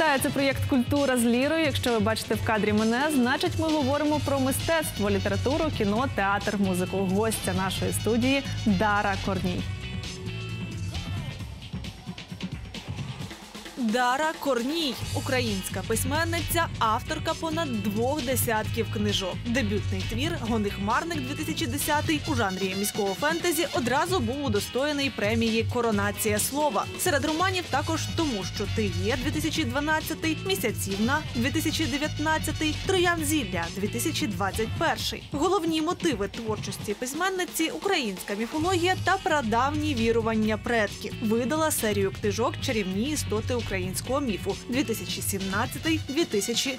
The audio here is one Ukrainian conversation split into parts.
Вітаю, це проєкт «Культура з Лірою». Якщо ви бачите в кадрі мене, значить ми говоримо про мистецтво, літературу, кіно, театр, музику. Гостя нашої студії – Дара Корній. Дара Корній – українська письменниця, авторка понад 2 десятків книжок. Дебютний твір «Гони-хмарник-2010» у жанрі міського фентезі одразу був удостоєний премії «Коронація слова». Серед романів також «Тому що ти є» 2012, «Місяцівна» 2019, «Троян зілля» 2021. Головні мотиви творчості письменниці – українська міфологія та прадавні вірування предків. Видала серію книжок «Чарівні істоти українського міфу» 2017-2020.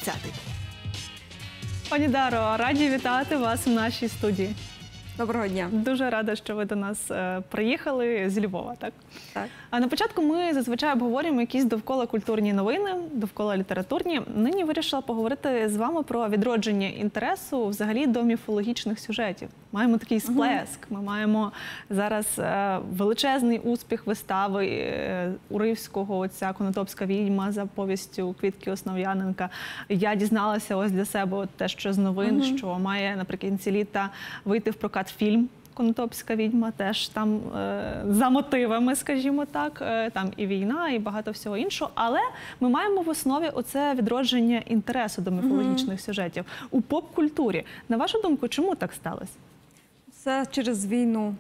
Пані Даро, раді вітати вас в нашій студії. Доброго дня. Дуже рада, що ви до нас приїхали з Львова, так? Так. А на початку ми зазвичай обговорюємо якісь довкола культурні новини, довкола літературні. Нині вирішила поговорити з вами про відродження інтересу взагалі до міфологічних сюжетів. Маємо такий сплеск. Ми маємо зараз величезний успіх вистави Уривського, оця «Конотопська відьма» за повістю Квітки Основ'яненка. Я дізналася ось для себе те, що з новин, що має наприкінці літа вийти в прокат фільм «Конотопська відьма», теж там за мотивами, скажімо так, там і війна, і багато всього іншого. Але ми маємо в основі оце відродження інтересу до міфологічних сюжетів у поп-культурі. На вашу думку, чому так сталося? Все через війну.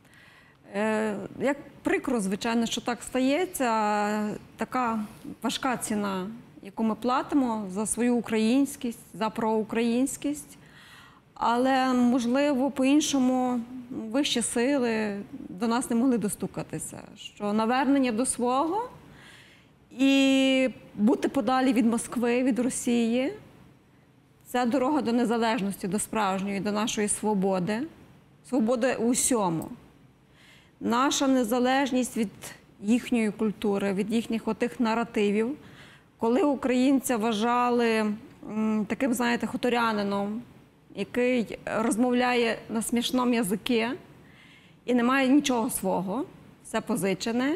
Як прикро, звичайно, що так стається, така важка ціна, яку ми платимо за свою українськість, за проукраїнськість. Але, можливо, по-іншому вищі сили до нас не могли достукатися. Що навернення до свого і бути подалі від Москви, від Росії – це дорога до незалежності, до справжньої, до нашої свободи. Свободи у всьому. Наша незалежність від їхньої культури, від їхніх отих наративів. Коли українця вважали таким, знаєте, хуторянином, який розмовляє на смішному язикі і не має нічого свого, все позичене.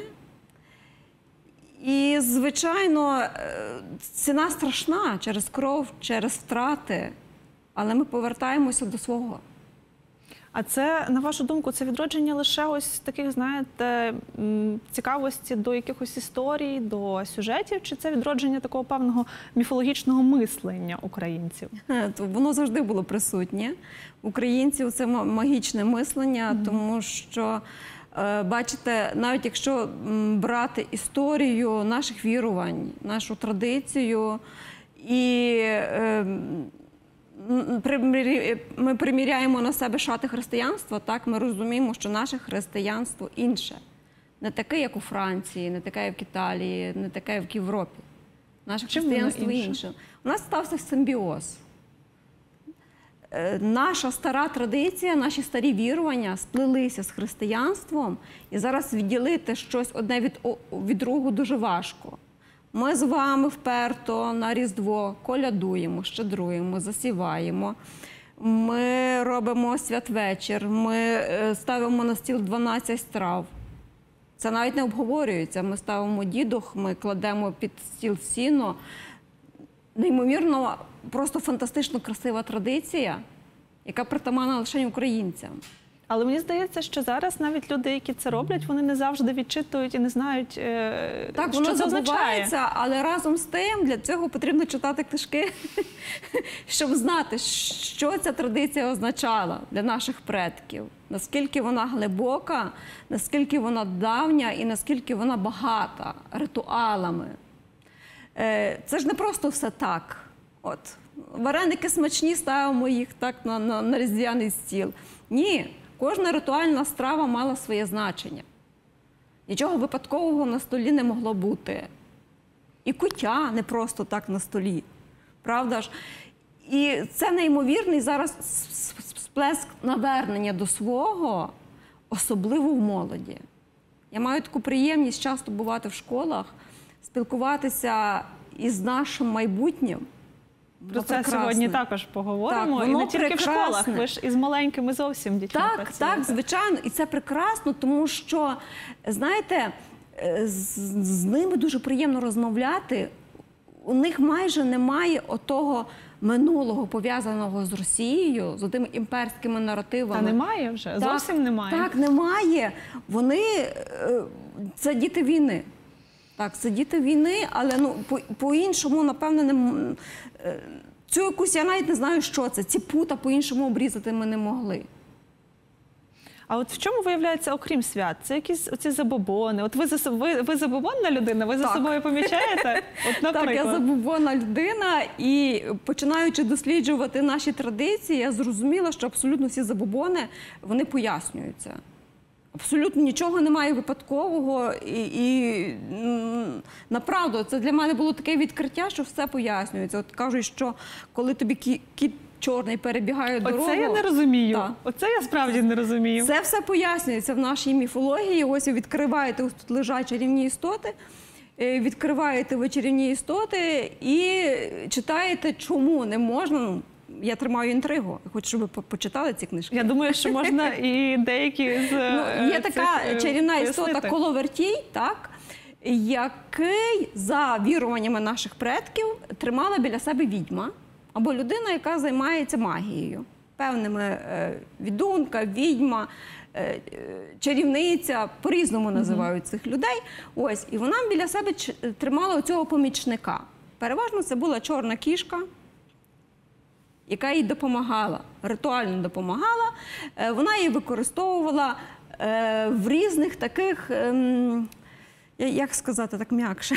І, звичайно, ціна страшна через кров, через втрати, але ми повертаємося до свого. А це, на вашу думку, це відродження лише ось таких, знаєте, цікавості до якихось історій, до сюжетів, чи це відродження такого певного міфологічного мислення українців? Воно завжди було присутнє. Українців це магічне мислення, тому що, бачите, навіть якщо брати історію наших вірувань, нашу традицію, і ми приміряємо на себе шати християнства, так, ми розуміємо, що наше християнство інше. Не таке, як у Франції, не таке, як в Італії, не таке, як в Європі. Наше християнство інше. У нас стався симбіоз. Наша стара традиція, наші старі вірування сплелися з християнством, і зараз відділити щось одне від другого дуже важко. Ми з вами вперто на Різдво колядуємо, щедруємо, засіваємо. Ми робимо святвечір, ми ставимо на стіл 12 страв. Це навіть не обговорюється. Ми ставимо дідух, ми кладемо під стіл сіно. Неймовірно, просто фантастично красива традиція, яка притаманна лише українцям. Але мені здається, що зараз навіть люди, які це роблять, вони не завжди відчитують і не знають, що це означає. Так, воно забувається, але разом з тим для цього потрібно читати книжки, щоб знати, що ця традиція означала для наших предків. Наскільки вона глибока, наскільки вона давня і наскільки вона багата ритуалами. Це ж не просто все так. От, вареники смачні, ставимо їх так на різдвяний стіл. Ні. Кожна ритуальна страва мала своє значення. Нічого випадкового на столі не могло бути. І куття не просто так на столі. Правда ж? І це неймовірний зараз сплеск навернення до свого, особливо в молоді. Я маю таку приємність часто бувати в школах, спілкуватися із нашим майбутнім. Про це сьогодні також поговоримо. Так, і не тільки прекрасне. в школах, ви ж із маленькими зовсім дітьми працюєте. Так, звичайно. І це прекрасно, тому що, знаєте, з ними дуже приємно розмовляти у них майже немає отого минулого, пов'язаного з Росією, з тими імперськими наративами. Та немає вже, зовсім немає. Так, немає. Вони, це діти війни. Так, це діти війни, але по-іншому, напевно, цю якусь, я навіть не знаю, що це, ці пута по-іншому обрізати ми не могли. А от в чому виявляється, окрім свят? Це якісь оці забобони. От ви забобонна людина, ви за собою помічаєте? От, наприклад. Так, я забобонна людина, і починаючи досліджувати наші традиції, я зрозуміла, що абсолютно всі забобони, вони пояснюються. Абсолютно нічого немає випадкового, і направду, це для мене було таке відкриття, що все пояснюється. От кажуть, що коли тобі кіт чорний перебігає дорогу... Оце я не розумію. Так. Оце я справді не розумію. Це все пояснюється в нашій міфології. Ось ви відкриваєте, ось тут лежать чарівні істоти, відкриваєте ви чарівні істоти і читаєте, чому не можна. Я тримаю інтригу. Хочу, щоб ви почитали ці книжки. Я думаю, що можна і деякі з є така чарівна істота пояснити. Коловертій, так, який, за віруваннями наших предків, тримала біля себе відьма або людина, яка займається магією. Певними відунка, відьма, чарівниця, по-різному називають цих людей. Ось, і вона біля себе тримала оцього помічника. Переважно це була чорна кішка, яка їй допомагала, ритуально допомагала. Вона її використовувала в різних таких, як сказати так м'якше,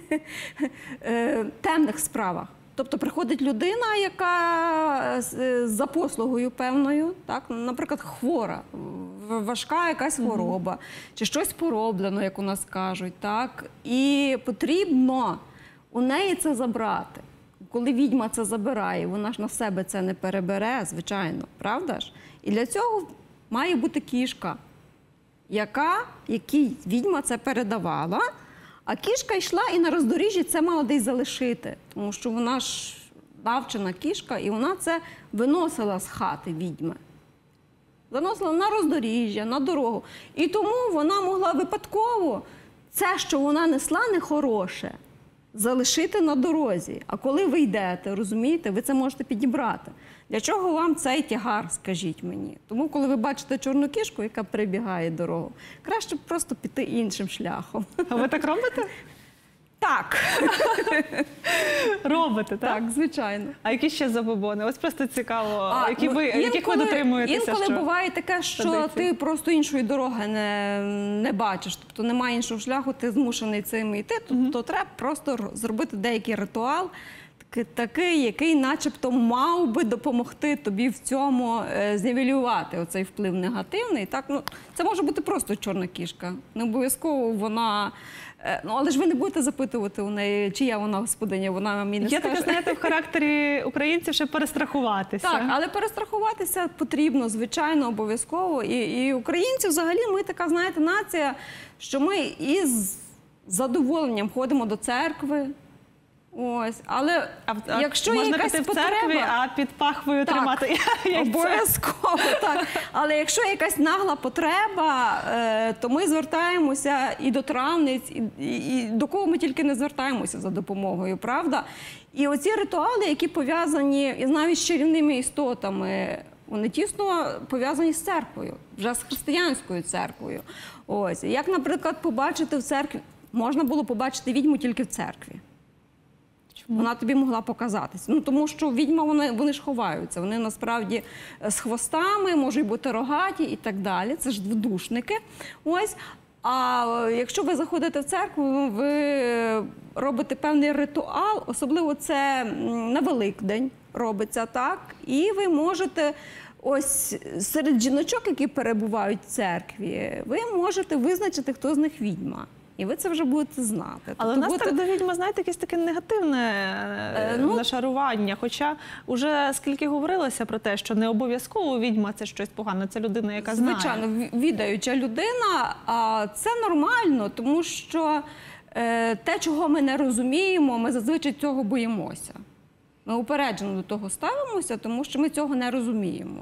темних справах. Тобто приходить людина, яка за послугою певною, так, наприклад, хвора, важка якась хвороба, чи щось пороблено, як у нас кажуть, так, і потрібно у неї це забрати. Коли відьма це забирає, вона ж на себе це не перебере, звичайно, правда ж? І для цього має бути кішка, якій відьма це передавала, а кішка йшла і на роздоріжжі це мала десь залишити, тому що вона ж навчена кішка, і вона це виносила з хати відьми. Заносила на роздоріжжя, на дорогу. І тому вона могла випадково це, що вона несла нехороше, залишити на дорозі. А коли ви йдете, розумієте, ви це можете підібрати. Для чого вам цей тягар, скажіть мені? Тому, коли ви бачите чорну кішку, яка перебігає дорогу, краще просто піти іншим шляхом. А ви так робите? Так. Робите, так? Так, звичайно. А які ще забобони? Ось просто цікаво, яких ви Інколи дотримуєтеся? Інколи буває таке, що традиції? ти просто іншої дороги не бачиш, тобто немає іншого шляху, ти змушений цим йти, то треба просто зробити деякий ритуал, такий, який начебто мав би допомогти тобі в цьому знівелювати оцей вплив негативний. Так? Ну, це може бути просто чорна кішка, не обов'язково вона... Ну, але ж ви не будете запитувати у неї, чия вона господиня, вона вам і не Є скаже. таке, знаєте, в характері українців ще перестрахуватися. Так, але перестрахуватися потрібно, звичайно, обов'язково. І українці взагалі, ми така, знаєте, нація, що ми із задоволенням ходимо до церкви. Ось, але якщо є можна якась піти в потреба, церкві, а під пахвою так, тримати яйце. Обов'язково, так. Але якщо є якась нагла потреба, то ми звертаємося і до травниць, і до кого ми тільки не звертаємося за допомогою, правда? І оці ритуали, які пов'язані навіть з чарівними істотами, вони тісно пов'язані з церквою, вже з християнською церквою. Ось, як, наприклад, побачити в церкві, можна було побачити відьму тільки в церкві. Вона тобі могла показатись. Ну, тому що відьма, вони ж ховаються. Вони насправді з хвостами, можуть бути рогаті і так далі. Це ж дводушники. Ось. А якщо ви заходите в церкву, ви робите певний ритуал, особливо це на Великдень робиться, так? І ви можете ось серед жіночок, які перебувають в церкві, ви можете визначити, хто з них відьма. І ви це вже будете знати. Але у нас так до відьми, знаєте, якесь таке негативне нашарування. Хоча вже скільки говорилося про те, що не обов'язково відьма – це щось погане, це людина, яка знає. Звичайно, відаюча людина, а це нормально, тому що те, чого ми не розуміємо, ми зазвичай цього боїмося. Ми упереджено до того ставимося, тому що ми цього не розуміємо.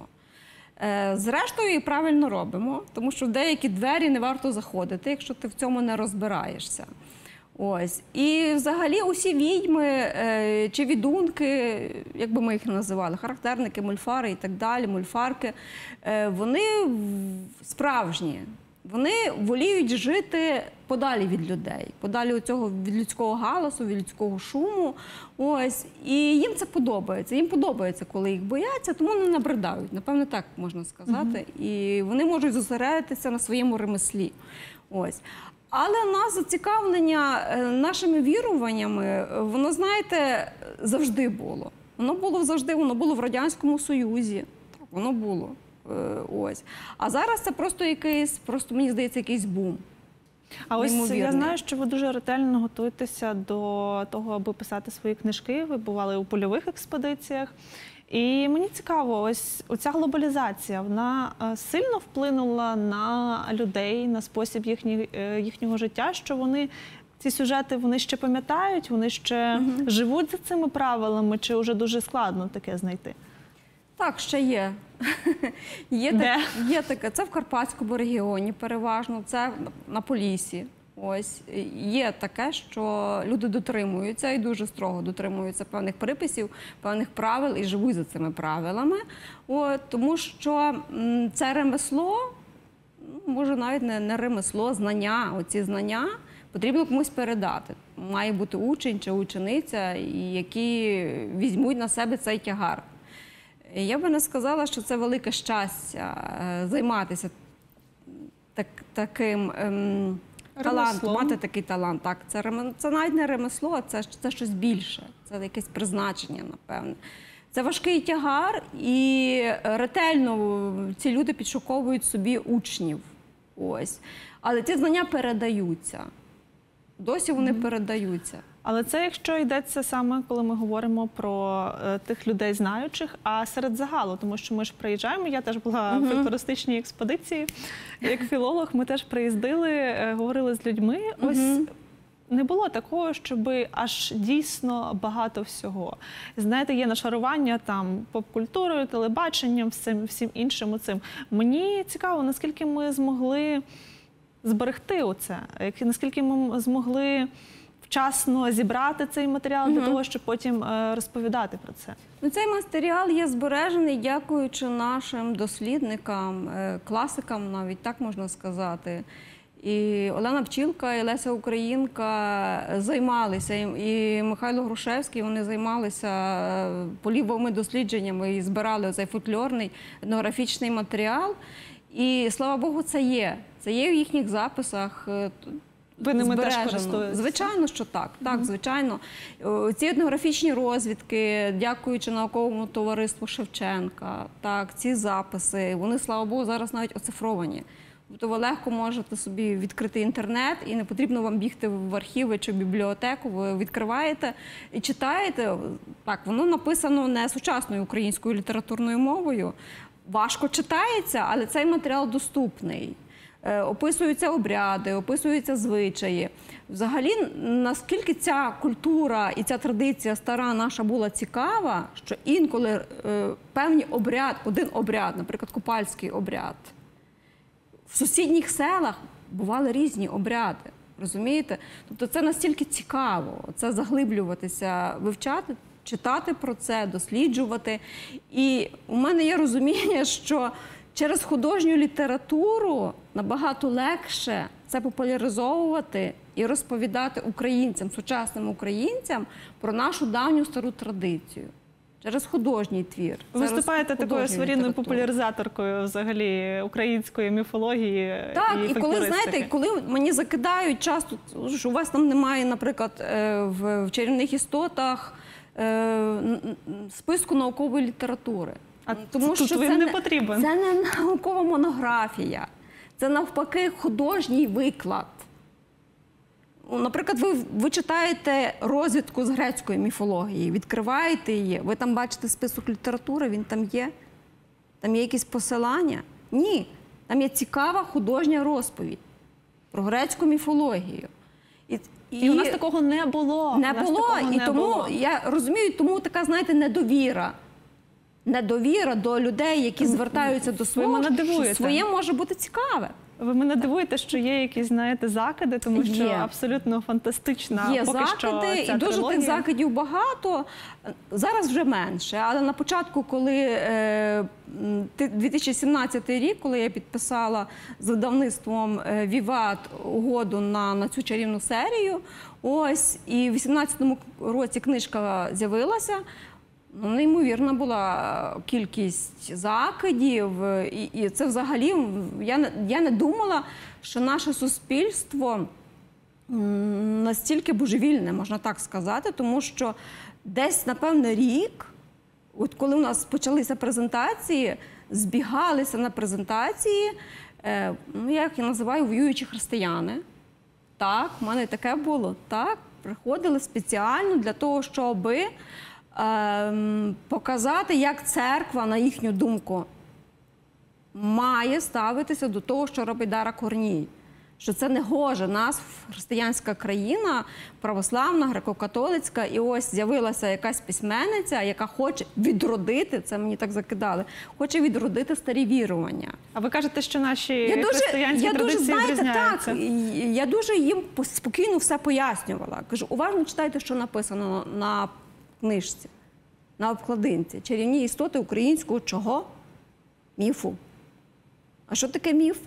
Зрештою, і правильно робимо, тому що в деякі двері не варто заходити, якщо ти в цьому не розбираєшся. Ось. І взагалі усі відьми чи відунки, як би ми їх називали, характерники, мольфари і так далі, мольфарки, вони справжні. Вони воліють жити подалі від людей, подалі від людського галасу, від людського шуму. Ось. І їм це подобається. Їм подобається, коли їх бояться, тому не набридають. Напевно, так можна сказати. І вони можуть зосередитися на своєму ремеслі. Ось. Але нас зацікавлення нашими віруваннями, воно, знаєте, завжди було. Воно було завжди, воно було в Радянському Союзі. Так, воно було. Ось. А зараз це просто якийсь, мені здається, якийсь бум. А ось Неймовірний. я знаю, що ви дуже ретельно готуєтеся до того, аби писати свої книжки. Ви бували у польових експедиціях. І мені цікаво, ось оця глобалізація, вона сильно вплинула на людей, на спосіб їхнього життя, що вони ці сюжети вони ще пам'ятають, вони ще живуть за цими правилами, чи вже дуже складно таке знайти? Так, ще є. Є таке. Це в Карпатському регіоні переважно, це на Поліссі. Ось. Є таке, що люди дотримуються і дуже строго дотримуються певних приписів, певних правил і живуть за цими правилами. Тому що це ремесло, може навіть не ремесло, знання, оці знання потрібно комусь передати. Має бути учень чи учениця, які візьмуть на себе цей тягар. Я би не сказала, що це велике щастя займатися таким талантом, мати такий талант. Так, це навіть не ремесло, це щось більше, це якесь призначення, напевне. Це важкий тягар, і ретельно ці люди підшуковують собі учнів. Ось. Але ці знання передаються. Досі вони передаються. Але це якщо йдеться саме, коли ми говоримо про тих людей знаючих, а серед загалу, тому що ми ж приїжджаємо, я теж була в туристичній експедиції, як філолог, ми теж приїздили, говорили з людьми, ось не було такого, щоб аж дійсно багато всього. Знаєте, є нашарування там поп-культурою, телебаченням, всім іншим оцим. Мені цікаво, наскільки ми змогли зберегти оце, наскільки ми змогли вчасно зібрати цей матеріал для того, щоб потім розповідати про це. Цей матеріал є збережений, дякуючи нашим дослідникам, класикам, навіть так можна сказати. І Олена Пчілка, і Леся Українка займалися, і Михайло Грушевський, вони займалися полівими дослідженнями і збирали цей фольклорний етнографічний матеріал. І, слава Богу, це є. Це є в їхніх записах. Ви ними теж користуєтеся? Звичайно, що так. Так, звичайно. Ці етнографічні розвідки, дякуючи науковому товариству Шевченка, так, ці записи, вони, слава Богу, зараз навіть оцифровані. Тобто ви легко можете собі відкрити інтернет, і не потрібно вам бігти в архіви чи в бібліотеку, ви відкриваєте і читаєте. Так, воно написано не сучасною українською літературною мовою, важко читається, але цей матеріал доступний. Описуються обряди, описуються звичаї. Взагалі, наскільки ця культура і ця традиція стара наша була цікава, що інколи певні один обряд, наприклад, купальський обряд, в сусідніх селах бували різні обряди, розумієте? Тобто це настільки цікаво, це заглиблюватися, вивчати, читати про це, досліджувати. І у мене є розуміння, що через художню літературу набагато легше це популяризовувати і розповідати українцям, сучасним українцям про нашу давню стару традицію. Через художній твір. Ви виступаєте такою своєрідною популяризаторкою взагалі української міфології і фольклористики. Так, і коли, знаєте, коли мені закидають часто, що у вас там немає, наприклад, в чарівних істотах списку наукової літератури. Тому що він не потрібен. Це не наукова монографія, це навпаки художній виклад. Наприклад, ви читаєте розвідку з грецької міфології, відкриваєте її, ви там бачите список літератури, він там є? Там є якісь посилання? Ні. Там є цікава художня розповідь про грецьку міфологію. І у нас такого не було. Не було, і тому, я розумію, тому така, знаєте, недовіра. Недовіра до людей, які звертаються до свого, що своє може бути цікаве. Ви мене дивуєте, що є якісь, знаєте, закиди, тому що Є. абсолютно фантастична Є поки що закиди, ця і дуже трилогія. тих закидів багато. Зараз вже менше, але на початку, коли 2017 рік, коли я підписала з видавництвом «Віват» угоду на цю чарівну серію, ось, і в 2018 році книжка з'явилася, неймовірна була кількість закидів, і це взагалі, я не думала, що наше суспільство настільки божевільне, можна так сказати, тому що десь, напевне, рік, от коли у нас почалися презентації, збігалися на презентації, я їх називаю воюючі християни. Так, в мене таке було. Так, приходили спеціально для того, щоб показати, як церква, на їхню думку, має ставитися до того, що робить Дара Корній. Що це не гоже. Нас християнська країна, православна, греко-католицька, і ось з'явилася якась письменниця, яка хоче відродити, це мені так закидали, хоче відродити старі вірування. А ви кажете, що наші християнські традиції відрізняються? Так, я дуже їм спокійно все пояснювала. Кажу, уважно читайте, що написано на книжці, на обкладинці. Чарівні істоти українського чого? Міфу. А що таке міф?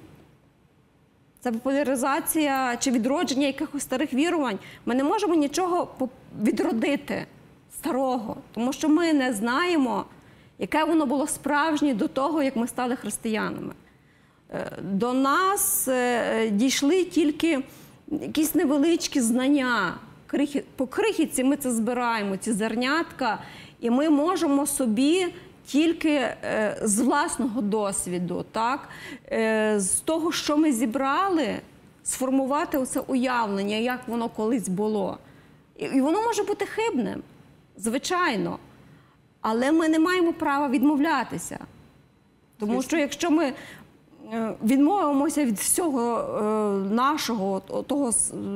Це популяризація чи відродження якихось старих вірувань. Ми не можемо нічого відродити старого, тому що ми не знаємо, яке воно було справжнє до того, як ми стали християнами. До нас дійшли тільки якісь невеличкі знання. По крихітці ми це збираємо, ці зернятка, і ми можемо собі тільки з власного досвіду, так, з того, що ми зібрали, сформувати оце уявлення, як воно колись було. І воно може бути хибним, звичайно, але ми не маємо права відмовлятися. Тому що якщо ми відмовимося від всього нашого, того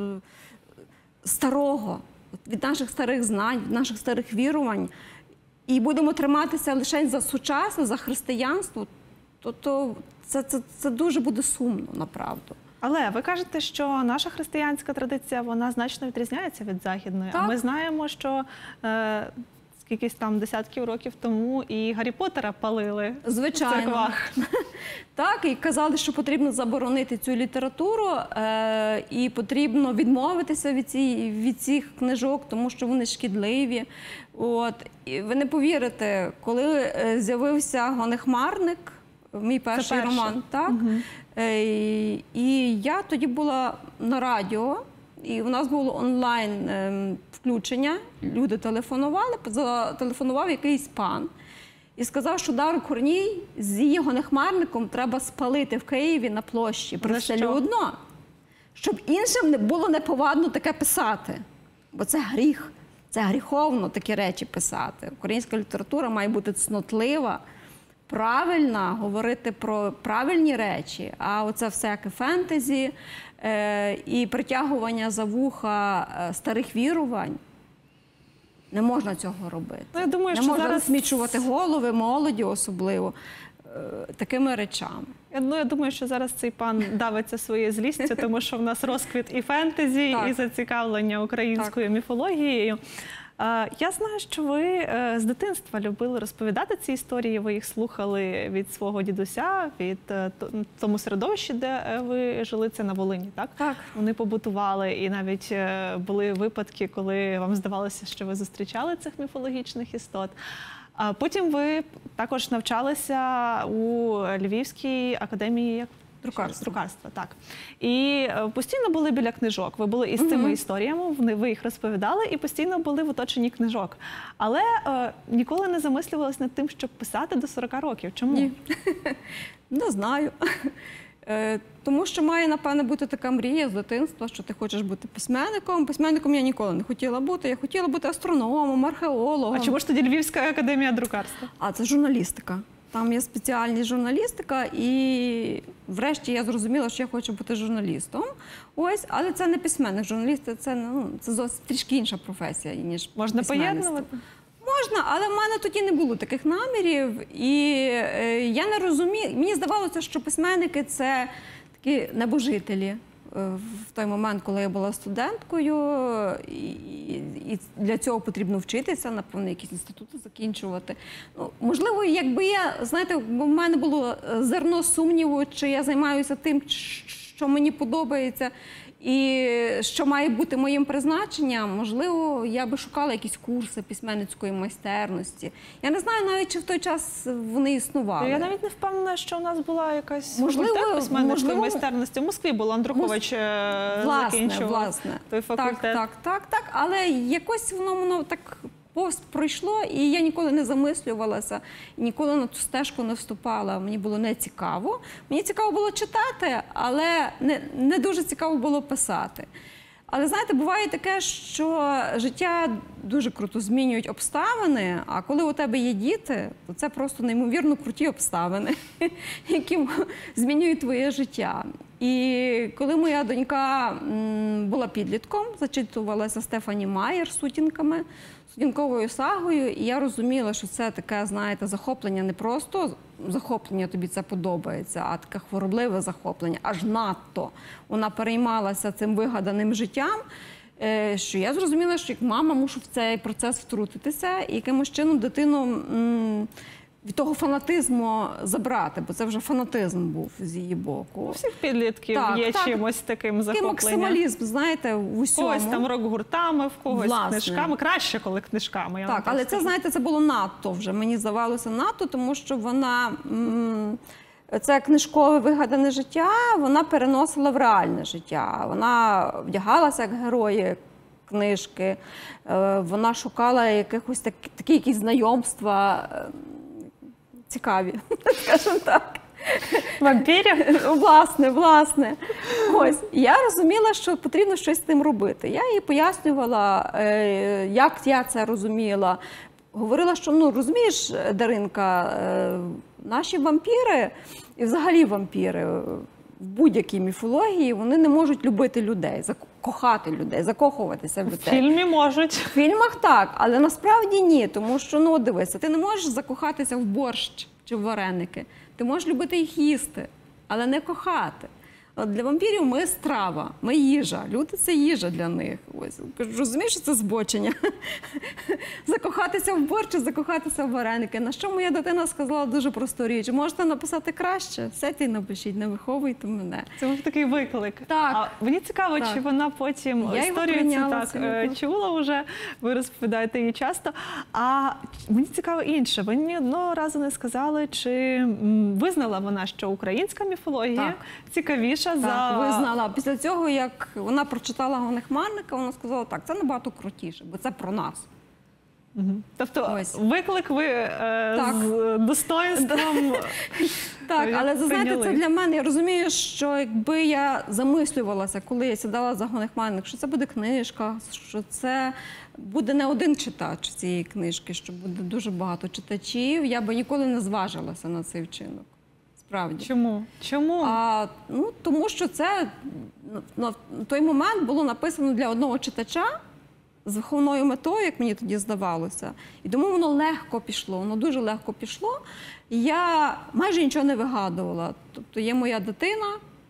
старого, від наших старих знань, від наших старих вірувань, і будемо триматися лише за сучасне, за християнство, то це дуже буде сумно, направду. Але ви кажете, що наша християнська традиція, вона значно відрізняється від західної. Так. А ми знаємо, що скількись там десятків років тому і Гаррі Поттера палили Звичайно. в церквах. Так, і казали, що потрібно заборонити цю літературу, і потрібно відмовитися від цих книжок, тому що вони шкідливі. От. І ви не повірите, коли з'явився «Гонехмарник», мій перший роман, так? І я тоді була на радіо, і у нас було онлайн включення, люди телефонували, зателефонував якийсь пан і сказав, що Дару Корній з її «Гонехмарником» треба спалити в Києві на площі привселюдно, щоб іншим не було неповадно таке писати, бо це гріх. Це гріховно такі речі писати. Українська література має бути цнотлива, правильна, говорити про правильні речі, а оце всяке фентезі і притягування за вуха старих вірувань. Не можна цього робити. Ну, я думаю, не що можна зараз засмічувати голови, молоді особливо, такими речами. Я думаю, що зараз цей пан давиться своєю злістю, тому що в нас розквіт і фентезі, Так. і зацікавлення українською міфологією. Я знаю, що ви з дитинства любили розповідати ці історії, ви їх слухали від свого дідуся, від тому середовищі, де ви жили, це на Волині, так? Так. Вони побутували, і навіть були випадки, коли вам здавалося, що ви зустрічали цих міфологічних істот. А потім ви також навчалися у Львівській академії друкарства. Так. І постійно були біля книжок. Ви були із цими історіями, ви їх розповідали і постійно були в оточенні книжок. Але ніколи не замислювалися над тим, щоб писати до 40 років. Чому? Ні. Не знаю. Тому що має, напевне, бути така мрія з дитинства, що ти хочеш бути письменником. Письменником я ніколи не хотіла бути. Я хотіла бути астрономом, археологом. А чому ж тоді Львівська академія друкарства? А це журналістика. Там є спеціальність журналістика, і врешті я зрозуміла, що я хочу бути журналістом. Ось, але це не письменник. Журналіст – це зовсім трішки інша професія, ніж Можна письменництво. поєднувати? Можна, але в мене тоді не було таких намірів. І я не розумію, мені здавалося, що письменники – це такі небожителі в той момент, коли я була студенткою, і для цього потрібно вчитися, напевно, якісь інститути закінчувати. Ну, можливо, якби я, знаєте, в мене було зерно сумніву, чи я займаюся тим, що мені подобається, і що має бути моїм призначенням, можливо, я би шукала якісь курси письменницької майстерності. Я не знаю навіть, чи в той час вони існували. Я навіть не впевнена, що у нас була якась факультет письменницької майстерності. В Москві була, Андрухович закінчував той факультет. Так. Але якось воно так пройшло, і я ніколи не замислювалася, ніколи на цю стежку не вступала. Мені було не цікаво. Мені цікаво було читати, але не дуже цікаво було писати. Але, знаєте, буває таке, що життя дуже круто змінюють обставини, а коли у тебе є діти, то це просто неймовірно круті обставини, які змінюють твоє життя. І коли моя донька була підлітком, зачитувалася Стефані Майер сутінками, сутінковою сагою, і я розуміла, що це таке, знаєте, захоплення, не просто захоплення, тобі це подобається, а таке хворобливе захоплення, аж надто. Вона переймалася цим вигаданим життям, що я зрозуміла, що як мама мушу в цей процес втрутитися і якимось чином дитину від того фанатизму забрати, бо це вже фанатизм був з її боку. У всіх підлітків є чимось таким захопленням. Такий максималізм, знаєте, в усьому. В когось там рок-гуртами, в когось книжками. Краще, коли книжками. Так, але це, знаєте, це було надто вже. Мені здавалося надто, тому що вона, це книжкове вигадане життя, вона переносила в реальне життя. Вона вдягалася як герої книжки, вона шукала якихось такі якісь знайомства, цікаві, скажімо так. Вампірів? Власне. Ось. Я розуміла, що потрібно щось з тим робити. Я їй пояснювала, як я це розуміла. Говорила, що, ну, розумієш, Даринка, наші вампіри, і взагалі вампіри, в будь-якій міфології, вони не можуть любити людей, кохати людей, закохуватися в людей. В фільмі можуть. В фільмах так, але насправді ні, тому що, ну, дивися, ти не можеш закохатися в борщ чи в вареники. Ти можеш любити їх їсти, але не кохати. От для вампірів ми страва, ми їжа. Люди – це їжа для них. Ось. Розумієш, що це збочення? Закохатися в борщ, закохатися в вареники. На що моя дитина сказала дуже просту річ. Можете написати краще? Сядьте і напишіть, не виховуйте мене. Це був такий виклик. Так. А мені цікаво, чи вона потім історію цю так чула вже, ви розповідаєте її часто. А мені цікаво інше. Ви ні одного разу не сказали, чи визнала вона, що українська міфологія цікавіша за... Визнала. Після цього, як вона прочитала Гонехмарника, вона сказала, так, це набагато крутіше, бо це про нас. Тобто виклик ви з достоїнством Так, але, знаєте, це для мене, я розумію, що якби я замислювалася, коли я сідала за Гонехмарник, що це буде книжка, що це буде не один читач цієї книжки, що буде дуже багато читачів, я би ніколи не зважилася на цей вчинок. Справді. Чому? Ну, тому що це на той момент було написано для одного читача з виховною метою, як мені тоді здавалося. І тому воно легко пішло, воно дуже легко пішло. І я майже нічого не вигадувала. Тобто є моя дитина,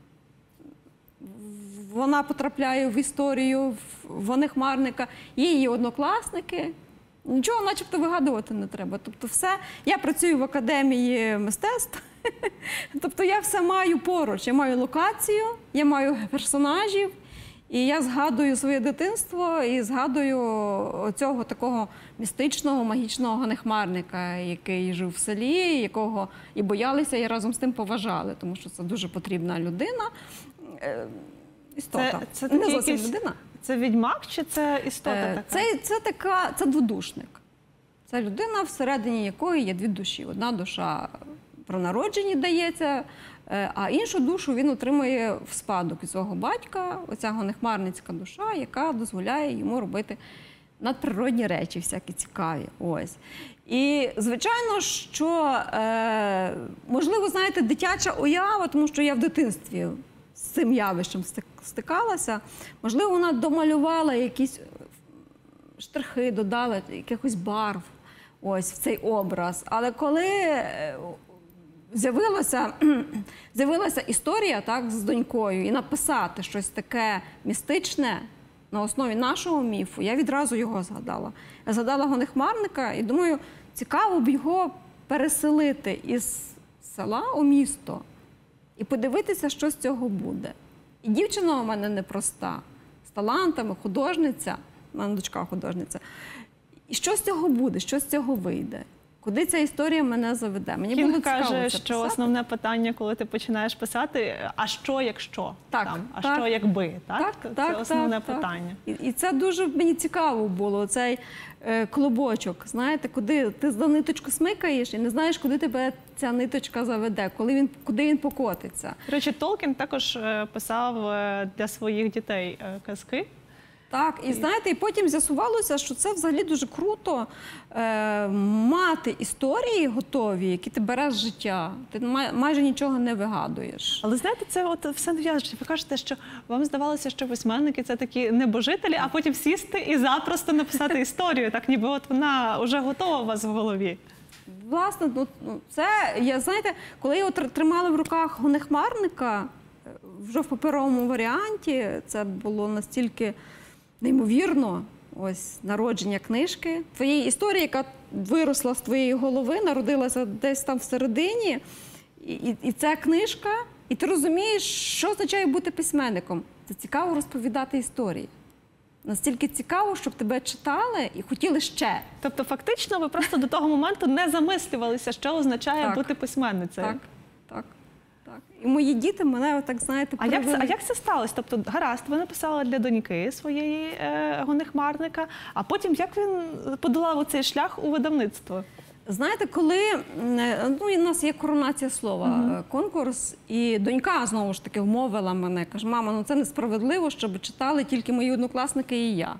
вона потрапляє в історію Гонехмарника, є її однокласники. Нічого начебто вигадувати не треба. Тобто все, я працюю в академії мистецтв, тобто я все маю поруч. Я маю локацію, я маю персонажів, і я згадую своє дитинство і згадую цього такого містичного, магічного Гонехмарника, який жив в селі, якого і боялися, і разом з тим поважали, тому що це дуже потрібна людина, істота. Це не зовсім людина. Це відьмак чи це істота така? Це дводушник. Це людина, всередині якої є дві душі. Одна душа про народженні дається, а іншу душу він отримує в спадок від свого батька. Оця гонехмарницька душа, яка дозволяє йому робити надприродні речі, всякі цікаві. Ось. І, звичайно, що, можливо, знаєте, дитяча уява, тому що я в дитинстві з цим явищем стикалася, можливо, вона домалювала якісь штрихи, додала якихось барв ось в цей образ. Але коли з'явилася історія, так, з донькою, і написати щось таке містичне на основі нашого міфу, я відразу його згадала. Я згадала Гонихмарника і думаю, цікаво б його переселити із села у місто і подивитися, що з цього буде. І дівчина у мене непроста, з талантами, художниця, у мене дочка художниця. І що з цього буде, що з цього вийде? Куди ця історія мене заведе? Мені було Кінг цікаво каже, це що писати. основне питання, коли ти починаєш писати, а що якщо? Так, там, а так. що якби? Так? Це основне так. питання. І це дуже мені цікаво було, цей клубочок. Знаєте, куди ти за ниточку смикаєш і не знаєш, куди тебе ця ниточка заведе, куди він покотиться. До речі, Толкін також писав для своїх дітей казки. Так, і знаєте, і потім з'ясувалося, що це взагалі дуже круто мати історії готові, які ти береш з життя. Ти майже нічого не вигадуєш. Але знаєте, це от все нав'язується. Ви кажете, що вам здавалося, що письменники – це такі небожителі, а потім сісти і запросто написати історію, так ніби от вона вже готова у вас в голові. Власне, це, знаєте, коли я тримала в руках Гонихмарника, вже в паперовому варіанті, це було настільки неймовірно, ось, народження книжки. Твоєї історії, яка виросла з твоєї голови, народилася десь там всередині, і ця книжка, і ти розумієш, що означає бути письменником. Це цікаво розповідати історії. Настільки цікаво, щоб тебе читали і хотіли ще. Тобто, фактично, ви просто до того моменту не замислювалися, що означає бути письменницею. Так, так. І мої діти мене, так, знаєте, привели. А як це сталося? Тобто, гаразд, ви написали для доньки своєї Гонихмарника, а потім як він подолав цей шлях у видавництво? Знаєте, коли у нас є коронація слова, конкурс, і донька, знову ж таки, вмовила мене, каже, мама, це несправедливо, щоб читали тільки мої однокласники і я.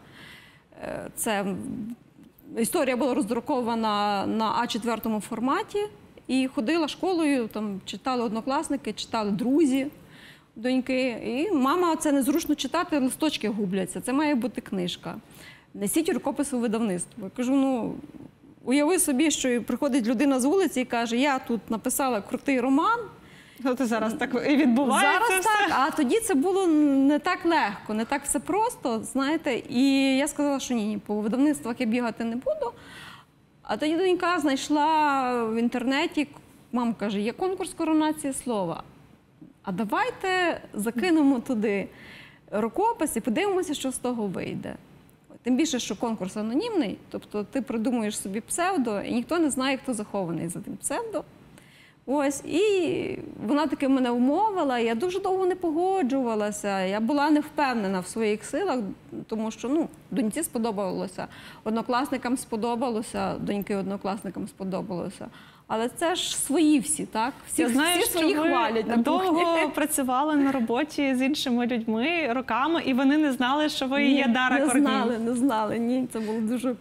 Історія була роздрукована на А4 форматі, і ходила школою, там читали однокласники, читали друзі доньки. І мама, це незручно читати, листочки губляться, це має бути книжка. Несіть рукопис у видавництво. Я кажу, уяви собі, що приходить людина з вулиці і каже, я тут написала крутий роман. Це зараз так і відбувається. Зараз все. так, а тоді це було не так легко, не так все просто, знаєте. І я сказала, що ні, по видавництвах я бігати не буду. А тоді донька знайшла в інтернеті, мама каже, є конкурс коронації слова. А давайте закинемо туди рукопис і подивимося, що з того вийде. Тим більше, що конкурс анонімний, тобто ти придумуєш собі псевдо, і ніхто не знає, хто захований за тим псевдо. Ось, і вона таки мене вмовила, я дуже довго не погоджувалася, я була не впевнена в своїх силах, тому що, доньці сподобалося, однокласникам сподобалося, доньки однокласникам сподобалося. Але це ж свої всі, так? Всі свої хвалять. Ви довго працювали на роботі з іншими людьми роками, і вони не знали, що ви є Дара Корній. Не знали, ні, це було дуже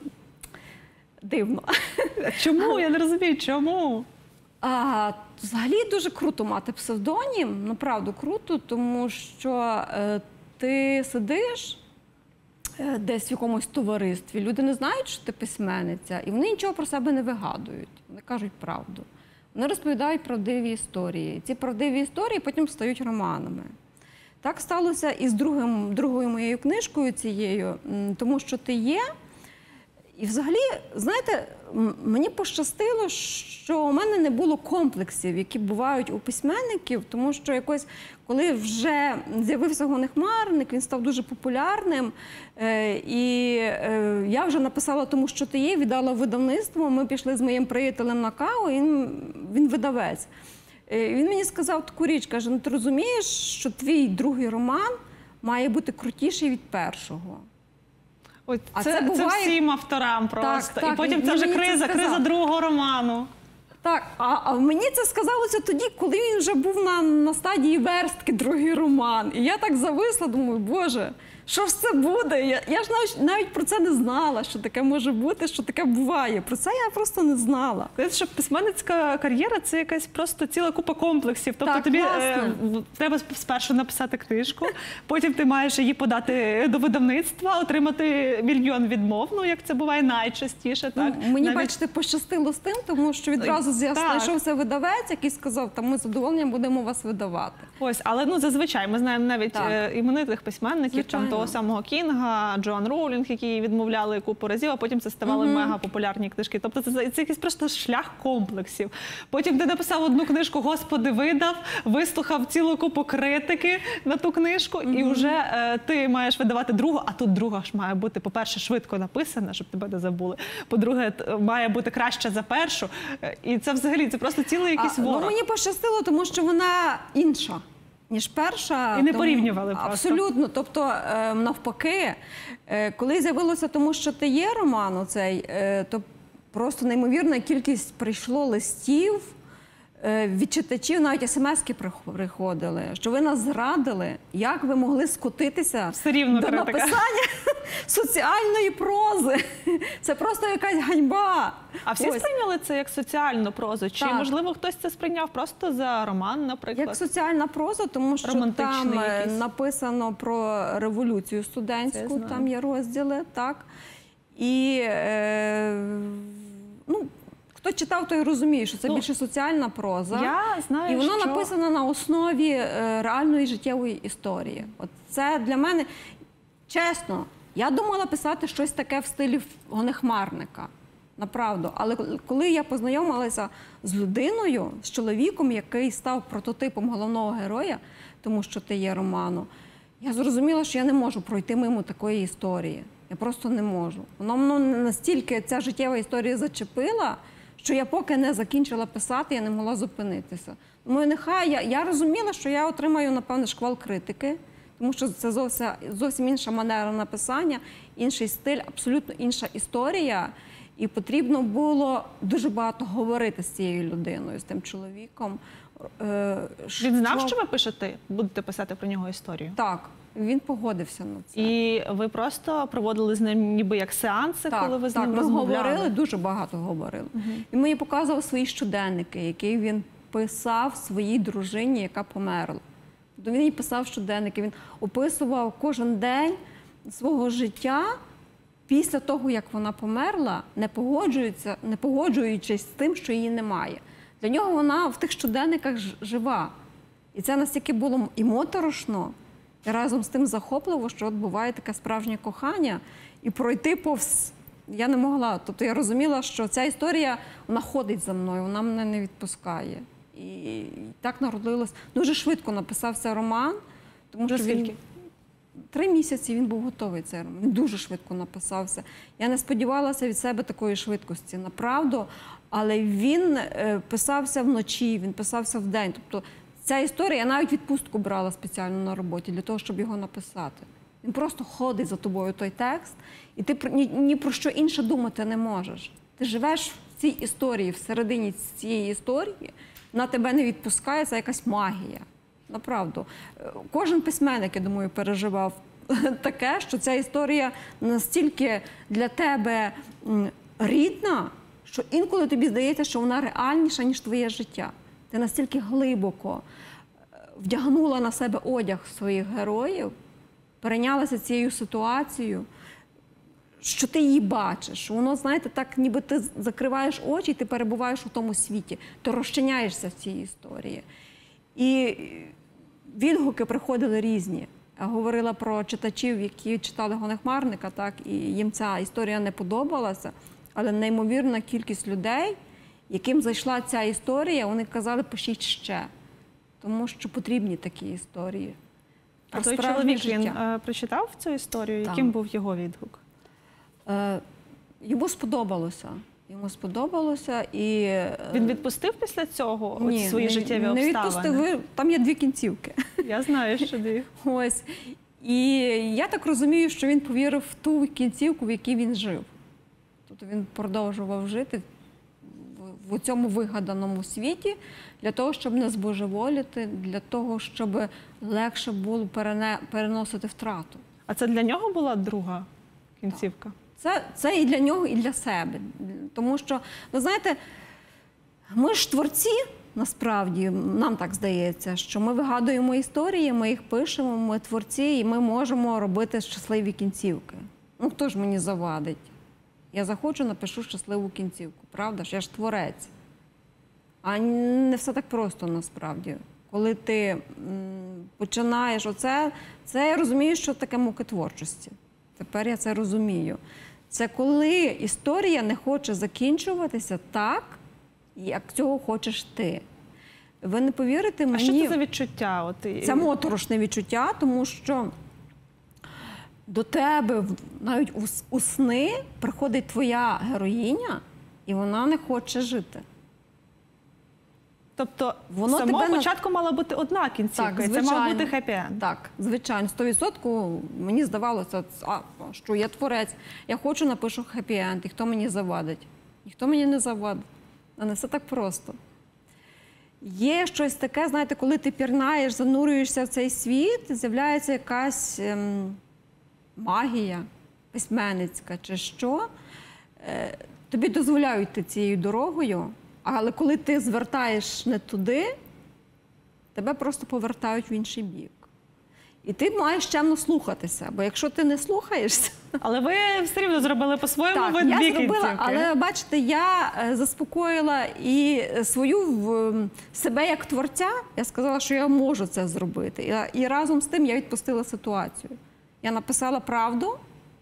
дивно. Чому? Я не розумію, чому? Взагалі дуже круто мати псевдонім, направду круто, тому що ти сидиш десь в якомусь товаристві, люди не знають, що ти письменниця, і вони нічого про себе не вигадують, вони кажуть правду. Вони розповідають правдиві історії. Ці правдиві історії потім стають романами. Так сталося і з другою моєю книжкою цією, тому що ти є. І взагалі, знаєте, мені пощастило, що у мене не було комплексів, які бувають у письменників, тому що якось, коли вже з'явився Гонихмарник, він став дуже популярним, і я вже написала «Тому що ти є», віддала в видавництво, ми пішли з моїм приятелем на каву, і він видавець. Він мені сказав таку річ, каже, ти розумієш, що твій другий роман має бути крутіший від першого. Це всім авторам просто. І потім це вже криза другого роману. Так, а мені це сказалося тоді, коли він вже був на стадії верстки, другий роман. І я так зависла, думаю, боже, що ж це буде? Я ж навіть про це не знала, що таке може бути, що таке буває. Про це я просто не знала. Здається, що письменницька кар'єра – це якась просто ціла купа комплексів. Тобто Так, тобі власне. треба спершу написати книжку, потім ти маєш її подати до видавництва, отримати мільйон відмов, ну як це буває найчастіше. Так? Мені, Навіть- бачите, пощастило з тим, тому що відразу Так. знайшовся видавець, який сказав, ми з задоволенням будемо вас видавати. Ось, але ну зазвичай ми знаємо навіть Так. іменитих письменників, там Звичайно. того самого Кінга, Джоан Роулінг, які відмовляли купу разів, а потім це ставали мега популярні книжки. Тобто це якийсь просто шлях комплексів. Потім ти написав одну книжку, Господи, видав, вислухав цілу купу критики на ту книжку, і вже ти маєш видавати другу, а тут друга ж має бути, по-перше, швидко написана, щоб тебе не забули. По-друге, має бути краще за першу. І це взагалі, це просто цілий якийсь ворог. Мені пощастило, тому що вона інша, ніж перша. І не тому- порівнювали просто. Абсолютно. Тобто, навпаки, коли з'явилося «Тому що ти є» роман оцей, то просто неймовірна кількість прийшло листів від читачів, навіть смски приходили, що ви нас зрадили, як ви могли скотитися Все рівно до критика. написання соціальної прози. Це просто якась ганьба. А всі Ось. сприйняли це як соціальну прозу? Чи, Так. можливо, хтось це сприйняв просто за роман, наприклад? Як соціальна проза, тому що Романтичний там якийсь. написано про революцію Це студентську, знаю. там є розділи, так. І хто читав, той розуміє, що це Ну, більше соціальна проза. Я знаю, І воно що... написано на основі реальної життєвої історії. От це для мене, чесно, я думала писати щось таке в стилі Гонехмарника. Направду. Але коли я познайомилася з людиною, з чоловіком, який став прототипом головного героя, тому що ти є роману, я зрозуміла, що я не можу пройти мимо такої історії. Я просто не можу. Воно настільки ця життєва історія зачепила, що я поки не закінчила писати, я не могла зупинитися. Тому нехай я розуміла, що я отримаю, напевне, шквал критики, тому що це зовсім інша манера написання, інший стиль, абсолютно інша історія. І потрібно було дуже багато говорити з цією людиною, з тим чоловіком. Він знав, що ви пишете, будете писати про нього історію? Так, він погодився на це. І ви просто проводили з ним ніби як сеанси, коли ви з ним ми розмовляли? говорили, дуже багато говорили. Він мені показував свої щоденники, які він писав своїй дружині, яка померла. Він їй писав щоденники, він описував кожен день свого життя після того, як вона померла, не погоджуючись з тим, що її немає. Для нього вона в тих щоденниках жива. І це настільки було і моторошно, і разом з тим захопливо, що от буває таке справжнє кохання, і пройти повз я не могла. Тобто я розуміла, що ця історія, вона ходить за мною, вона мене не відпускає. І так народилось. Дуже швидко написався роман, тому що скільки? 3 місяці він був готовий, цей роман. Він дуже швидко написався. Я не сподівалася від себе такої швидкості, направду, але він писався вночі, він писався вдень. Тобто ця історія, я навіть відпустку брала спеціально на роботі для того, щоб його написати. Він просто ходить за тобою, той текст, і ти ні про що інше думати не можеш. Ти живеш в цій історії, всередині цієї історії, вона тебе не відпускає, це якась магія. Направду. Кожен письменник, я думаю, переживав таке, що ця історія настільки для тебе рідна, що інколи тобі здається, що вона реальніша, ніж твоє життя. Ти настільки глибоко вдягнула на себе одяг своїх героїв, перейнялася цією ситуацією, що ти її бачиш. Воно, знаєте, так ніби ти закриваєш очі, і ти перебуваєш у тому світі, ти розчиняєшся в цій історії. І відгуки приходили різні. Я говорила про читачів, які читали Гонехмарника, так, і їм ця історія не подобалася, але неймовірна кількість людей, яким зайшла ця історія, вони казали, пишіть ще, тому що потрібні такі історії. А той чоловік, він прочитав цю історію? Так. Яким був його відгук? Йому сподобалося. Йому сподобалося і... Він відпустив після цього свої життєві обставини? Не відпустив. Там є 2 кінцівки. Я знаю, що дві. Ось. І я так розумію, що він повірив в ту кінцівку, в якій він жив. Тобто він продовжував жити в цьому вигаданому світі для того, щоб не збожеволіти, для того, щоб легше було переносити втрату. А це для нього була друга кінцівка? Це і для нього, і для себе. Тому що, ви знаєте, ми ж творці, насправді, нам так здається, що ми вигадуємо історії, ми їх пишемо, ми творці, і ми можемо робити щасливі кінцівки. Ну, хто ж мені завадить? Я захочу, напишу щасливу кінцівку, правда ж? Я ж творець. А не все так просто, насправді. Коли ти починаєш оце, це я розумію, що таке муки творчості. Тепер я це розумію. Це коли історія не хоче закінчуватися так, як цього хочеш ти. Ви не повірите мені... А що це за відчуття? Це моторошне відчуття, тому що до тебе навіть у сни приходить твоя героїня, і вона не хоче жити. Тобто з самого початку мала бути одна кінцівка, так, і це мав бути хеппі-енд. Так, звичайно, 100% мені здавалося, що я творець, я хочу, напишу хеппі-енд, і хто мені завадить? Ніхто мені не завадить. А не все так просто. Є щось таке, знаєте, коли ти пірнаєш, занурюєшся в цей світ, з'являється якась магія письменницька чи що. Тобі дозволяють йти цією дорогою, але коли ти звертаєш не туди, тебе просто повертають в інший бік. І ти маєш чемно слухатися, бо якщо ти не слухаєшся... Але ви все рівно зробили по-своєму, ви дві кінцівки. Так, я зробила, але бачите, я заспокоїла і себе як творця, я сказала, що я можу це зробити. І разом з тим я відпустила ситуацію. Я написала правду,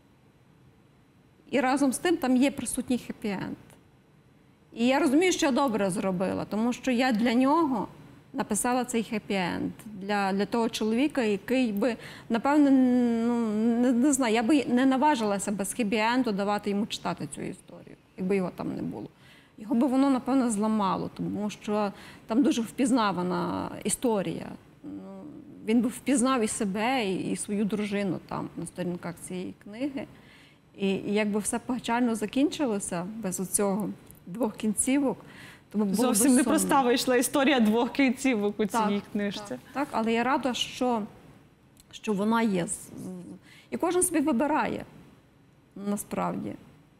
і разом з тим там є присутній хеппі-енд. І я розумію, що я добре зробила, тому що я для нього написала цей хеппі-енд. Для того чоловіка, який би, напевно, не знаю, я би не наважилася без хеппі-енду давати йому читати цю історію, якби його там не було. Його би воно, напевно, зламало, тому що там дуже впізнавана історія. Він би впізнав і себе, і свою дружину там на сторінках цієї книги. І якби все печально закінчилося без оцього двох кінцівок, то було зовсім непроста вийшла історія двох кінцівок у цій книжці. Так, але я рада, що вона є. І кожен собі вибирає, насправді.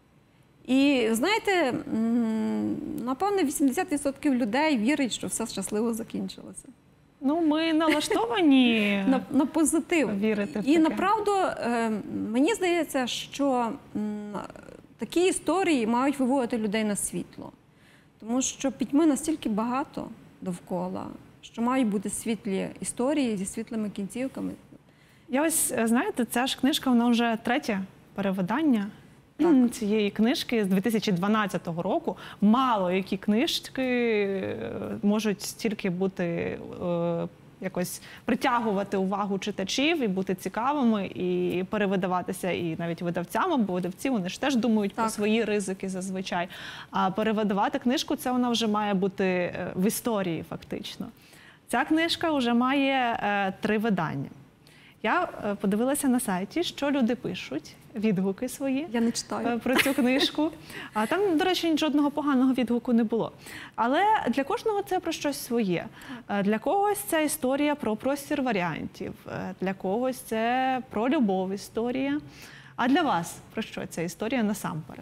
І, знаєте, напевно, 80% людей вірять, що все щасливо закінчилося. Ну, ми налаштовані на позитив. Вірити в таке. І, направду, мені здається, що такі історії мають виводити людей на світло. Тому що пітьми настільки багато довкола, що мають бути світлі історії зі світлими кінцівками. Я ось, знаєте, ця ж книжка, вона вже третє перевидання цієї книжки з 2012 року. Мало які книжки можуть стільки бути, якось притягувати увагу читачів і бути цікавими, і перевидаватися і навіть видавцями, бо видавці, вони ж теж думають про свої ризики зазвичай. А перевидавати книжку, це вона вже має бути в історії фактично. Ця книжка вже має 3 видання. Я подивилася на сайті, що люди пишуть, відгуки свої. Я не читаю. Про цю книжку. А там, до речі, жодного поганого відгуку не було. Але для кожного це про щось своє. Для когось це історія про простір варіантів, для когось це про любов історія. А для вас про що ця історія насамперед?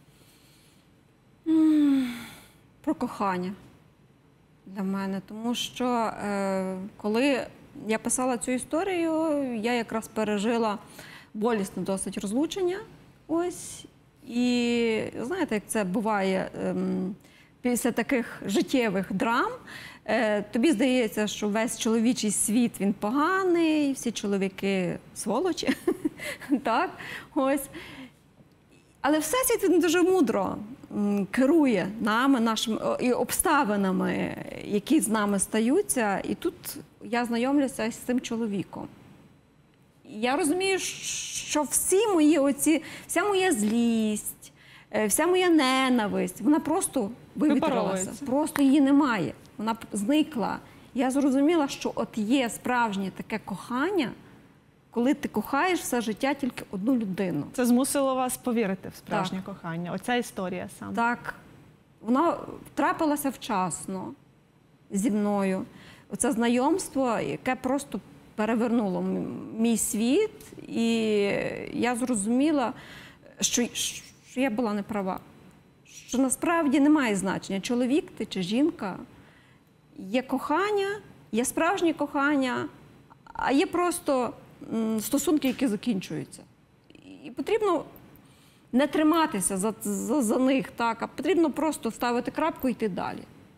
Про кохання для мене. Тому що коли я писала цю історію, я якраз пережила болісне досить розлучення. Ось. І знаєте, як це буває після таких життєвих драм, тобі здається, що весь чоловічий світ, він поганий, всі чоловіки сволочі. Так? Ось. Але Всесвіт, він дуже мудро керує нами, нашими і обставинами, які з нами стаються. І тут я знайомлюся з цим чоловіком. Я розумію, що вся моя злість, вся моя ненависть, вона просто вивітрилася. Просто її немає. Вона зникла. Я зрозуміла, що от є справжнє таке кохання, коли ти кохаєш все життя тільки одну людину. Це змусило вас повірити в справжнє кохання? Оця історія саме? Так. Вона трапилася вчасно зі мною. Оце знайомство, яке просто перевернуло мій світ, і я зрозуміла, що я була неправа. Що насправді немає значення, чоловік ти чи жінка. Є кохання, є справжнє кохання, а є просто стосунки, які закінчуються. І потрібно не триматися за них, так, а потрібно просто ставити крапку і йти далі.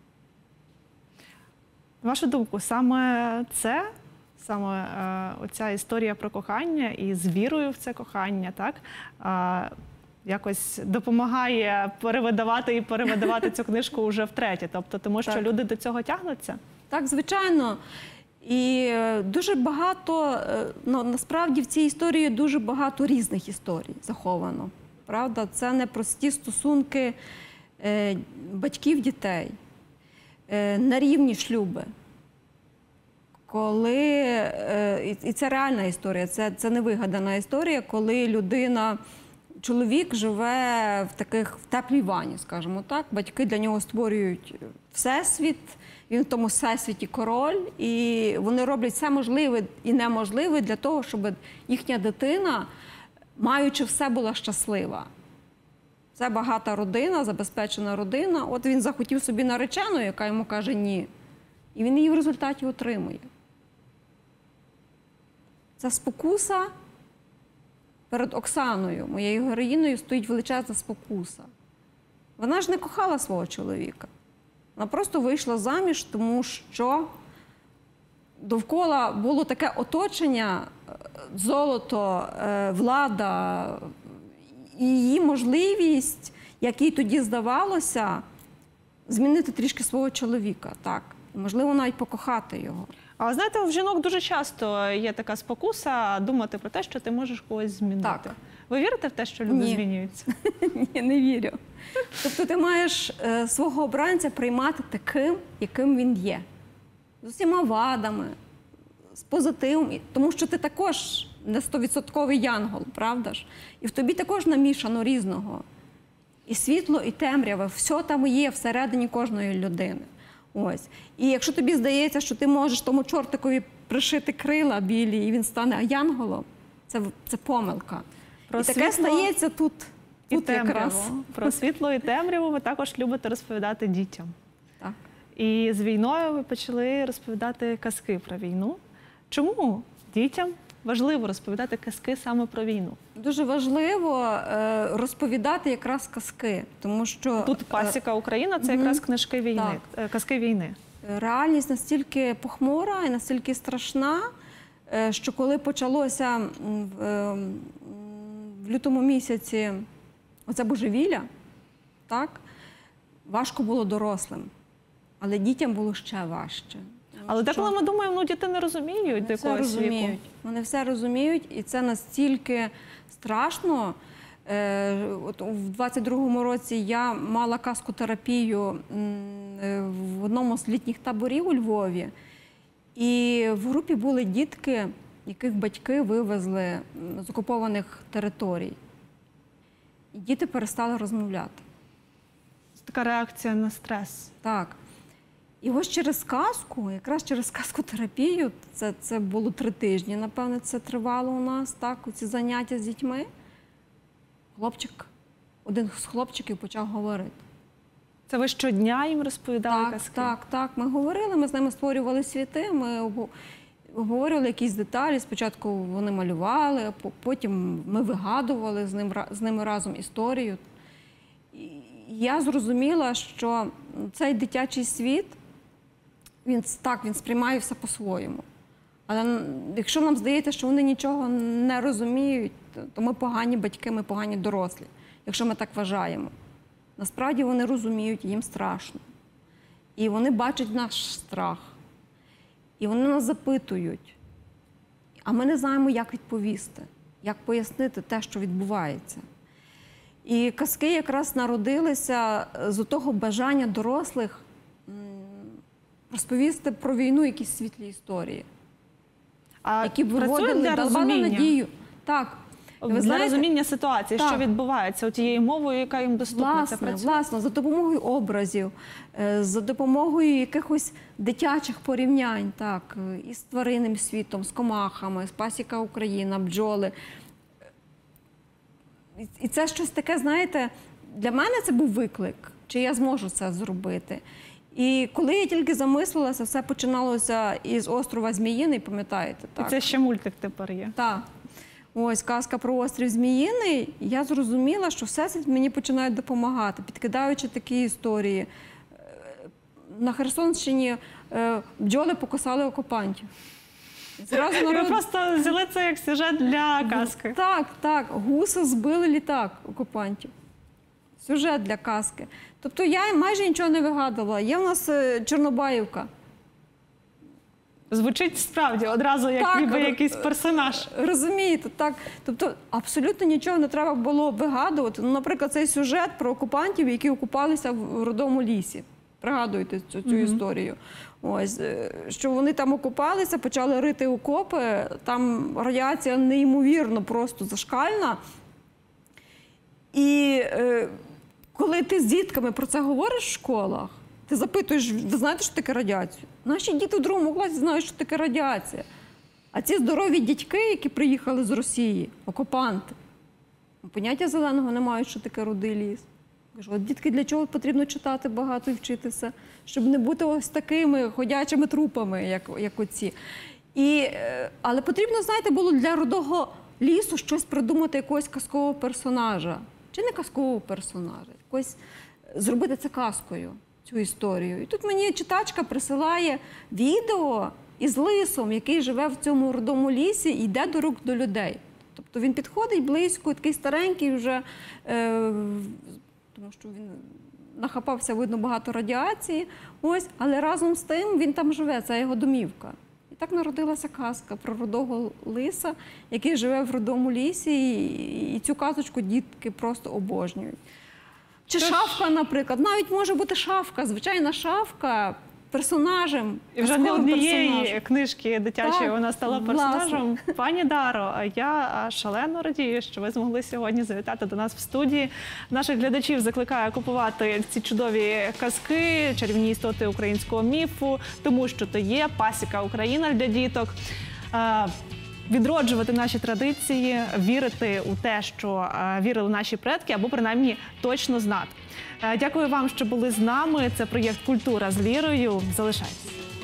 На вашу думку, саме оця історія про кохання і з вірою в це кохання, так, якось допомагає перевидавати цю книжку вже втретє, тобто тому що люди до цього тягнуться? Так, звичайно. І дуже багато, насправді в цій історії дуже багато різних історій заховано. Правда? Це не прості стосунки батьків-дітей, на рівні шлюби. І це реальна історія, це не вигадана історія, коли чоловік живе в теплій ванні, скажімо так. Батьки для нього створюють всесвіт, він в тому всесвіті король, і вони роблять все можливе і неможливе для того, щоб їхня дитина, маючи все, була щаслива. Це багата родина, забезпечена родина. От він захотів собі наречену, яка йому каже «ні». І він її в результаті отримує. Це спокуса. Перед Оксаною, моєю героїною, стоїть величезна спокуса. Вона ж не кохала свого чоловіка. Вона просто вийшла заміж, тому що довкола було таке оточення, золото, влада, і її можливість, як їй тоді здавалося, змінити трішки свого чоловіка, так. І, можливо, навіть покохати його. А знаєте, в жінок дуже часто є така спокуса думати про те, що ти можеш когось змінити. Так. Ви вірите в те, що люди змінюються? Ні, не вірю. Тобто ти маєш свого обранця приймати таким, яким він є. З усіма вадами, з позитивом. Тому що ти також не 100% янгол, правда ж? І в тобі також намішано різного. І світло, і темрява. Все там є всередині кожної людини. Ось. І якщо тобі здається, що ти можеш тому чортикові пришити крила білі, і він стане янголом, це помилка. І таке стається тут якраз. Про світло і темряву ви також любите розповідати дітям. Так. І з війною ви почали розповідати казки про війну. Чому дітям важливо розповідати казки саме про війну? Дуже важливо розповідати якраз казки, тому що... Тут «Пасіка Україна» – це якраз книжки війни, казки війни. Реальність настільки похмура і настільки страшна, що коли почалося в лютому місяці оце божевілля, так, важко було дорослим, але дітям було ще важче. Але деколи ми думаємо, діти не розуміють якогось віку. Вони все розуміють, і це настільки страшно. От у 22-му році я мала казкотерапію в одному з літніх таборів у Львові. І в групі були дітки, яких батьки вивезли з окупованих територій. І діти перестали розмовляти. Це така реакція на стрес. Так. І ось через казку, якраз через казкотерапію, це було 3 тижні, напевне, це тривало у нас, так, ці заняття з дітьми. Один з хлопчиків почав говорити. Це ви щодня їм розповідали казки? Так. Ми говорили, ми з ними створювали світи, ми обговорювали якісь деталі. Спочатку вони малювали, потім ми вигадували з ними разом історію. І я зрозуміла, що цей дитячий світ, він сприймає все по-своєму. Але якщо нам здається, що вони нічого не розуміють, то ми погані батьки, ми погані дорослі, якщо ми так вважаємо. Насправді вони розуміють, їм страшно. І вони бачать наш страх. І вони нас запитують. А ми не знаємо, як відповісти, як пояснити те, що відбувається. І казки якраз народилися з того бажання дорослих розповісти про війну якісь світлі історії. Які б виводили, давали надію. Так. І ви Для знаєте, розуміння ситуації, що Так. відбувається тією мовою, яка їм доступна. Це працює? Власне, за допомогою образів, за допомогою якихось дитячих порівнянь, так, із тваринним світом, з комахами, з пасіка Україна, бджоли. І це щось таке, знаєте, для мене це був виклик, чи я зможу це зробити. І коли я тільки замислилася, все починалося із острова Зміїний, пам'ятаєте? І Так? це ще мультик тепер є. Так. Ось казка про острів Зміїний. Я зрозуміла, що Всесвіт мені починає допомагати, підкидаючи такі історії. На Херсонщині бджоли покусали окупантів. Зразу Ви народ... просто взяли це як сюжет для казки. Так, так. Гуси збили літак окупантів. Сюжет для казки. Тобто я майже нічого не вигадувала. Є в нас Чорнобаївка. Звучить справді одразу, як Так, ніби якийсь персонаж. Розумієте, так. Тобто абсолютно нічого не треба було вигадувати. Ну, наприклад, цей сюжет про окупантів, які окупалися в Рудому лісі. Пригадуєте цю історію. Ось, що вони там окупалися, почали рити окопи, там радіація неймовірно просто зашкальна. І коли ти з дітками про це говориш в школах, ти запитуєш, ви знаєте, що таке радіація? Наші діти в 2 класі знають, що таке радіація. А ці здорові дядьки, які приїхали з Росії, окупанти, поняття зеленого не мають, що таке рудий ліс. Кажу, от дітки, для чого потрібно читати багато і вчитися? Щоб не бути ось такими ходячими трупами, як оці. Але потрібно, знаєте, було для рудого лісу щось придумати, якогось казкового персонажа. Чи не казкового персонажа, якось зробити це казкою, цю історію. І тут мені читачка присилає відео із лисом, який живе в цьому рудому лісі і йде до рук до людей. Тобто він підходить близько, такий старенький вже, тому що він нахапався, видно, багато радіації. Ось, але разом з тим він там живе, це його домівка. І так народилася казка про рудого лиса, який живе в рудому лісі, і цю казочку дітки просто обожнюють. Чи шавка, наприклад. Навіть може бути шавка, звичайна шавка, персонажем. І вже не казковим однієї персонажем. книжки дитячої Так, вона стала персонажем. Пані Даро, я шалено радію, що ви змогли сьогодні завітати до нас в студії. Наших глядачів закликаю купувати ці чудові казки, чарівні істоти українського міфу, тому що то є пасіка Україна для діток. Відроджувати наші традиції, вірити у те, що вірили наші предки, або принаймні точно знати. Дякую вам, що були з нами. Це проєкт «Культура з Лірою». Залишайтеся.